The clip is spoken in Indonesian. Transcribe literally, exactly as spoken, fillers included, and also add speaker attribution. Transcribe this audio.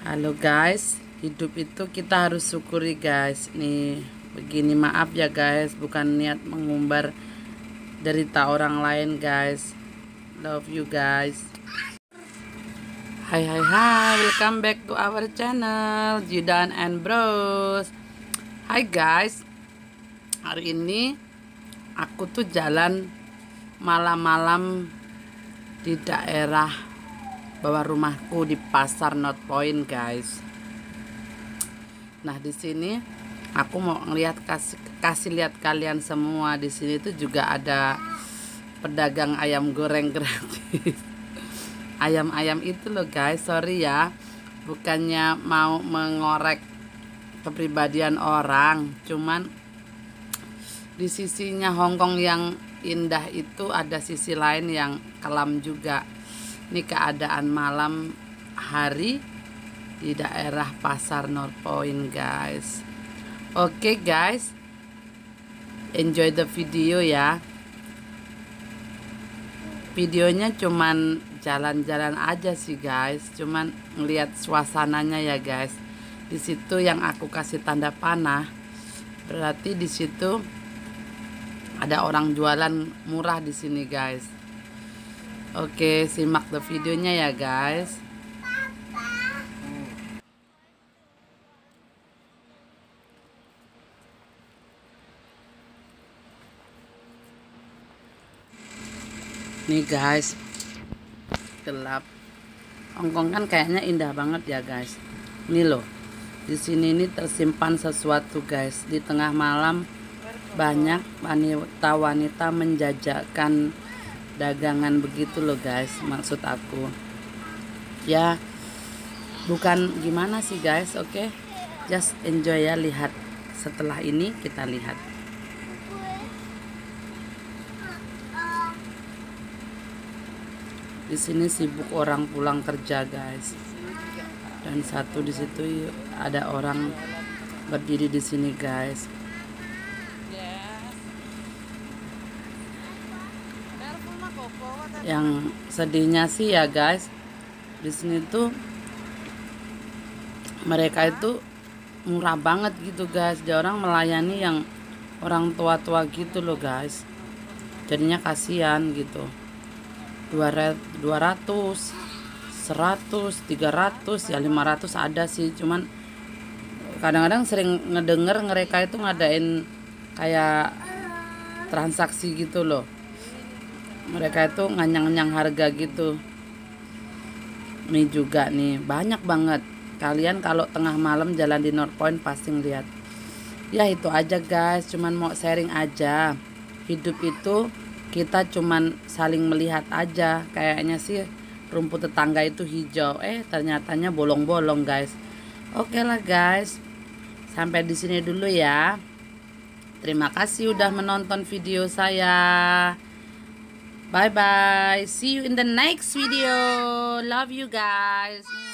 Speaker 1: Halo guys, hidup itu kita harus syukuri guys. Nih, begini maaf ya guys, bukan niat mengumbar derita orang lain guys. Love you guys. Hai hai hai, welcome back to our channel Judan and Bros. Hai guys, hari ini aku tuh jalan malam-malam di daerah bawah rumahku di pasar North Point guys. Nah di sini aku mau ngeliat kasih kasih lihat kalian semua, di sini tuh juga ada pedagang ayam goreng gratis. Ayam-ayam itu loh guys, sorry ya, bukannya mau mengorek kepribadian orang, cuman di sisinya Hongkong yang indah itu ada sisi lain yang kelam juga. Ini keadaan malam hari di daerah pasar North Point guys. Oke guys, enjoy the video ya. Videonya cuman jalan-jalan aja sih guys, cuman ngelihat suasananya ya guys. Di situ yang aku kasih tanda panah, berarti di situ ada orang jualan murah di sini guys. Oke, simak the videonya ya guys. Nih guys, gelap. Hongkong kan kayaknya indah banget ya guys. Ini loh, di sini ini tersimpan sesuatu guys. Di tengah malam banyak wanita-wanita menjajakan dagangan begitu loh guys, maksud aku ya, bukan gimana sih guys. Oke, okay? Just enjoy ya, lihat. Setelah ini kita lihat. Di sini sibuk orang pulang kerja guys, dan satu di situ ada orang berdiri di sini guys. Yang sedihnya sih ya guys, di sini tuh mereka itu murah banget gitu guys. Dia orang melayani yang orang tua-tua gitu loh guys. Jadinya kasihan gitu. dua ratus, seratus, tiga ratus, ya lima ratus ada sih. Cuman kadang-kadang sering ngedenger mereka itu ngadain kayak transaksi gitu loh. Mereka itu nganyang-nganyang harga gitu. Ini juga nih banyak banget. Kalian kalau tengah malam jalan di North Point pasti ngeliat. Ya itu aja guys, cuman mau sharing aja. Hidup itu kita cuman saling melihat aja. Kayaknya sih rumput tetangga itu hijau, eh ternyatanya bolong-bolong guys. Oke lah guys, sampai di sini dulu ya. Terima kasih udah menonton video saya. Bye bye. See you in the next video. Love you guys.